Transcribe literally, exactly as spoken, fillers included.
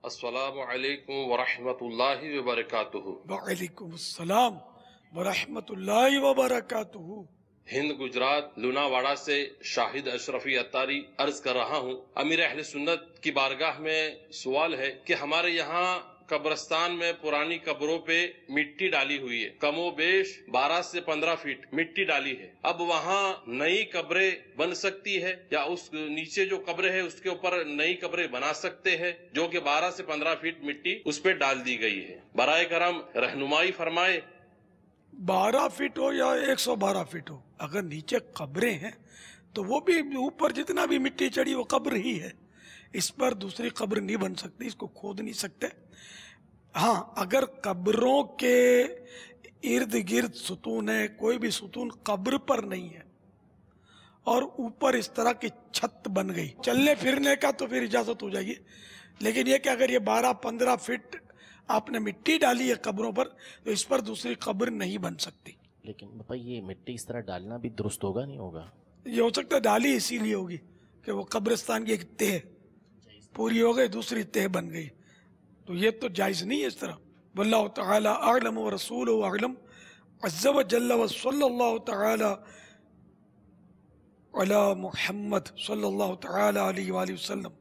السلام علیکم ورحمۃ اللہ وبرکاتہ۔ وعلیکم السلام ورحمۃ اللہ وبرکاتہ۔ ہند گجرات لوناواڑا سے شاہد اشرفی اتاری عرض کر رہا ہوں۔ امیر اہل سنت کی بارگاہ میں سوال ہے کہ ہمارے یہاں قبرستان میں پرانی قبروں پہ مٹی ڈالی ہوئی ہے، کم و بیش بارہ سے پندرہ فٹ مٹی ڈالی ہے۔ اب وہاں نئی قبریں بن سکتی ہے یا اس نیچے جو قبر ہے اس کے اوپر نئی قبریں بنا سکتے ہیں جو کہ بارہ سے پندرہ فٹ مٹی اس پہ ڈال دی گئی ہے؟ برائے کرم رہنمائی فرمائے۔ بارہ فٹ ہو یا ایک سو بارہ فٹ ہو، اگر نیچے قبریں ہیں تو وہ بھی اوپر جتنا بھی مٹی چڑھی وہ قبر ہی ہے، اس پر دوسری قبر نہیں بن سکتی، اس کو کھود نہیں سکتے۔ ہاں، اگر قبروں کے ارد گرد ستون ہے، کوئی بھی ستون قبر پر نہیں ہے اور اوپر اس طرح کی چھت بن گئی چلنے پھرنے کا تو پھر اجازت ہو جائے گی، لیکن یہ کہ اگر یہ بارہ پندرہ فٹ آپ نے مٹی ڈالی ہے قبروں پر تو اس پر دوسری قبر نہیں بن سکتی۔ لیکن باپا یہ مٹی اس طرح ڈالنا بھی درست ہوگا نہیں ہوگا؟ یہ ہو سکتا ہے ڈالی اسی لیے ہوگی کہ وہ قبرستان کی ایک تہ پوری ہو گئی، دوسری تہ بن گئی، تو یہ تو جائز نہیں ہے اس طرح۔ واللہ تعالی اعلم ورسولہ اعلم، عز وجل وصلی اللہ تعالی علی محمد صلی اللہ تعالی علیہ وآلہ وسلم۔